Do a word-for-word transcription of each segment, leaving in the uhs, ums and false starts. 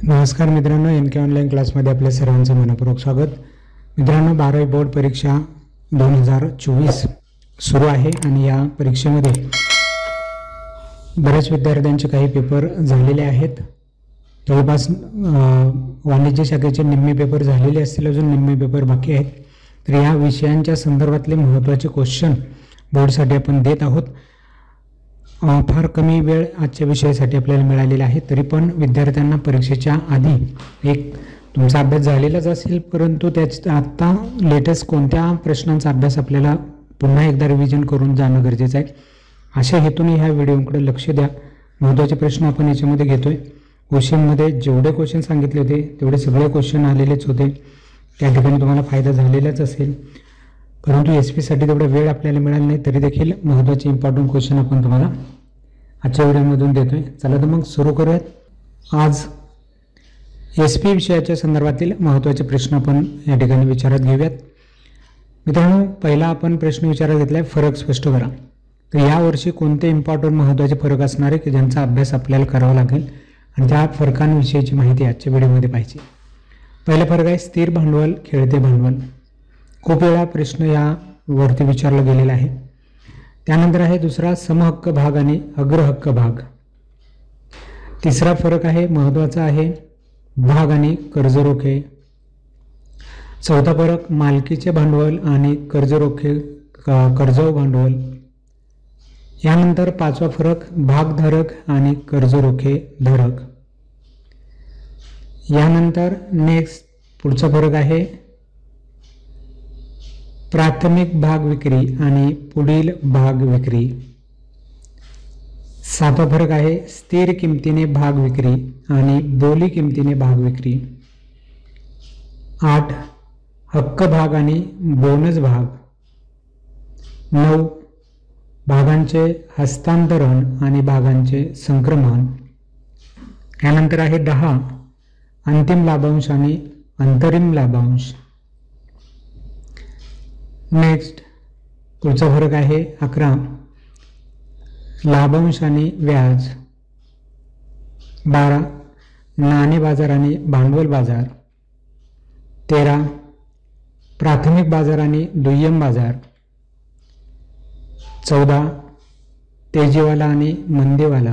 नमस्कार मित्रांनो, एन के ऑनलाईन क्लासमध्ये आपल्या सर्वांचं मनपूर्वक स्वागत. मित्रांनो, बारावी बोर्ड परीक्षा दोन हजार चोवीस सुरू आहे आणि या परीक्षेमध्ये बऱ्याच विद्यार्थ्यांचे काही पेपर झालेले आहेत. जवळपास वाणिज्य शाखेचे निम्मे पेपर झालेले असतील, अजून निम्मे पेपर बाकी आहेत. तर या विषयांच्या संदर्भातले महत्त्वाचे क्वेश्चन बोर्डसाठी आपण देत आहोत. फार कमी वेळ आजच्या विषयासाठी आपल्याला मिळालेला आहे, तरी पण विद्यार्थ्यांना परीक्षेच्या आधी एक तुमचा अभ्यास झालेलाच असेल, परंतु त्याच आत्ता लेटेस्ट कोणत्या प्रश्नांचा अभ्यास आपल्याला पुन्हा एकदा रिव्हिजन करून जाणं गरजेचं आहे. अशा हेतूने ह्या व्हिडिओकडे लक्ष द्या. महत्त्वाचे प्रश्न आपण याच्यामध्ये घेतोय. क्वेश्चनमध्ये जेवढे क्वेश्चन सांगितले होते तेवढे सगळे क्वेश्चन आलेलेच होते. त्या ठिकाणी तुम्हाला फायदा झालेलाच असेल, परंतु एस पीसाठी तेवढा वेळ आपल्याला मिळाला नाही, तरी देखील महत्त्वाचे इम्पॉर्टंट क्वेश्चन आपण तुम्हाला आजच्या व्हिडिओमधून देतोय. चला तर मग सुरू करूयात. आज एस पी विषयाच्या संदर्भातील महत्त्वाचे प्रश्न आपण या ठिकाणी विचारात घेऊयात. मित्रांनो, पहिला आपण प्रश्न विचारात घेतला आहे, फरक स्पष्ट करा. तर यावर्षी कोणते इम्पॉर्टंट महत्त्वाचे फरक असणार आहे की ज्यांचा अभ्यास आपल्याला करावा लागेल आणि त्या फरकांविषयीची माहिती आजच्या व्हिडिओमध्ये पाहिजे. पहिला फरक आहे स्थिर भांडवल, खेळते भांडवल. खूप वेळा प्रश्न यावरती विचारला गेलेला आहे. त्यानंतर आहे दुसरा समहक्क भाग आणि अग्रहक्क भाग. तिसरा फरक आहे महत्त्वाचा आहे भाग आणि कर्ज रोखे. चौथा फरक मालकीचे भांडवल आणि कर्ज रोखे कर्जाऊ भांडवल. यानंतर पाचवा फरक भागधारक आणि कर्ज रोखे धारक. यानंतर नेक्स्ट पुढचा फरक आहे प्राथमिक भाग विक्री आणि पुढील भाग विक्री. सातवा फरक आहे स्थिर किमतीने भाग विक्री आणि बोली किमतीने भाग विक्री. आठ हक्क भाग आणि बोनस भाग. नऊ भागांचे हस्तांतरण आणि भागांचे संक्रमण. यानंतर आहे दहा अंतिम लाभांश आणि अंतरिम लाभांश. नेक्स्ट पुढचा फरक आहे अकरा लाभांश आणि व्याज. बारा नाणे बाजार आणि भांडवल बाजार. तेरा प्राथमिक बाजार आणि दुय्यम बाजार. चौदा तेजीवाला आणि मंदीवाला.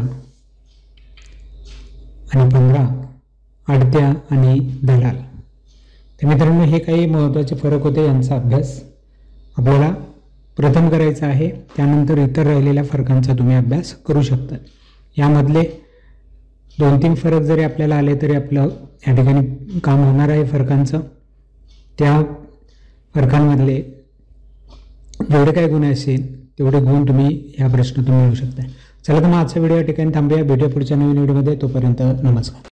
आणि पंधरा अडत्या आणि दलाल. तर मित्रांनो, हे काही महत्त्वाचे फरक होते. यांचा अभ्यास आपल्याला प्रथम करायचा आहे, त्यानंतर इतर राहिलेल्या फरकांचा तुम्ही अभ्यास करू शकता. यामधले दोन तीन फरक जरी आपल्याला आले तरी आपलं या ठिकाणी काम होणार आहे फरकांचं. त्या फरकांमधले जेवढे काही गुण असेल तेवढे गुण तुम्ही ह्या प्रश्नातून मिळवू शकता. चला तर मग आजचा व्हिडिओ या ठिकाणी थांबूया. भेटूया पुढच्या नवीन व्हिडिओमध्ये. तोपर्यंत नमस्कार.